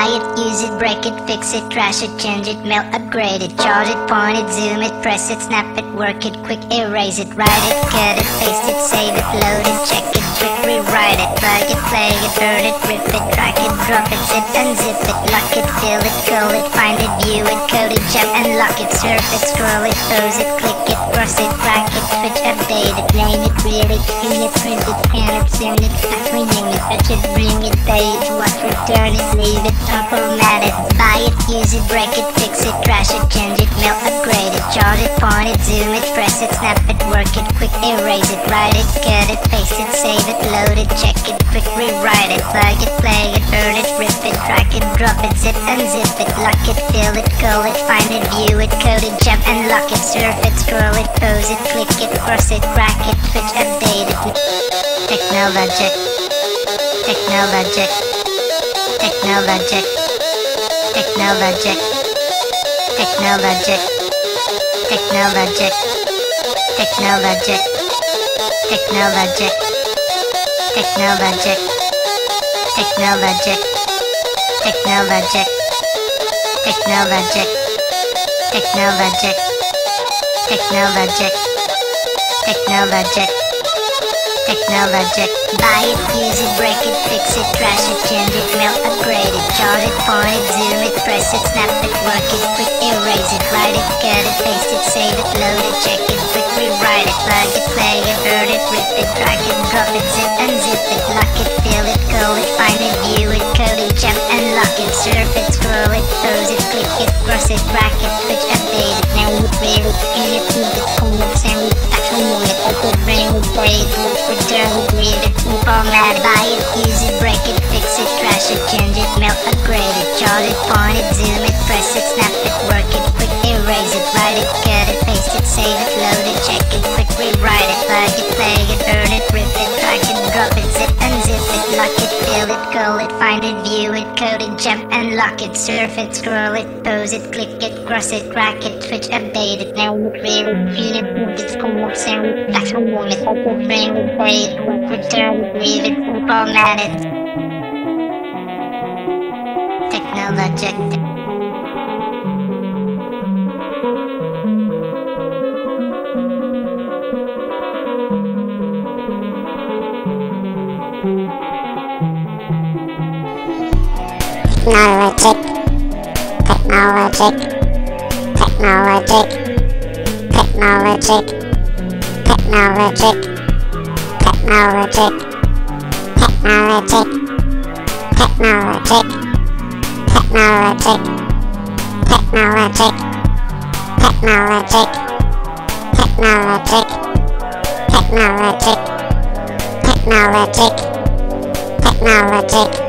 Buy it, use it, break it, fix it, trash it, change it, mail, upgrade it, chart it, point it, zoom it, press it, snap it, work it, quick erase it, write it, cut it, paste it, save it, load it, check it, quick rewrite it, plug it, play it, burn it, rip it, drag it, drop it, zip, unzip it, lock it, fill it, call it, find it, view it, code it, jump and lock it, surf it, scroll it, pose it, click it, cross it, crack it, switch, update it, name it, read it, scan it, print it, scan it, send it, rename it, touch it, bring it, pay it, watch, return it, leave it, format it, buy it, use it, break it, fix it, trash it, change it, mail, upgrade it, chart it, point it, zoom it, press it, snap it, work it, quick erase it, write it, cut it, paste it, save it, load it, check it, quick rewrite it, plug it, play it, burn it, rip it, drag it, drop it, zip, unzip it, lock it, fill it, call it, find it, view it, code it, jump and lock it, surf it, scroll it, pose it, click it, cross it, crack it, switch, update it, technologic, technologic, technologic, technologic, technologic, technologic, technologic, technologic, technologic, technologic, technologic, technologic, technologic, technologic, technologic, technologic. Buy it, use it, break it, fix it, trash it, change it, mail, upgrade it, chart it, point it, zoom it, press it, snap it, work it, quick erase it, write it, cut it, paste it, save it, load it, check it, quick rewrite it, plug it, play it, burn it, rip it, drag it, drop it, zip, unzip it, lock it, fill it, call it, find it, view it, code it, jump and lock it, surf it, scroll it, pose it, click it, cross it, crack it, switch, update it, now you read it, scan it, move it, call it, send it, actually it, open, bring it, play it, return it, read it, format, buy it, use it, break it, fix it, trash it, change it, mail, upgrade it, chart it, point it, zoom it, press it, snap it, work it, quick erase it, write it, cut it, paste it, save it, load it, check it, quick rewrite it, plug it, play it, burn it, rip it, drag it, drop it, zip, unzip it, lock it, fill it, call it, find it, view it, code it, jump and lock it, surf it, scroll it, pose it, click it, cross it, crack it, switch, update it, now you create it, feel it, move it, call it, sound it, that's a moment, open, bring it, play it, return it, leave it, format it. Technologic. Technologic, technologic, technologic, technologic, technologic, technologic, technologic, technologic, technologic, technologic, technologic, technologic, technologic, technologic.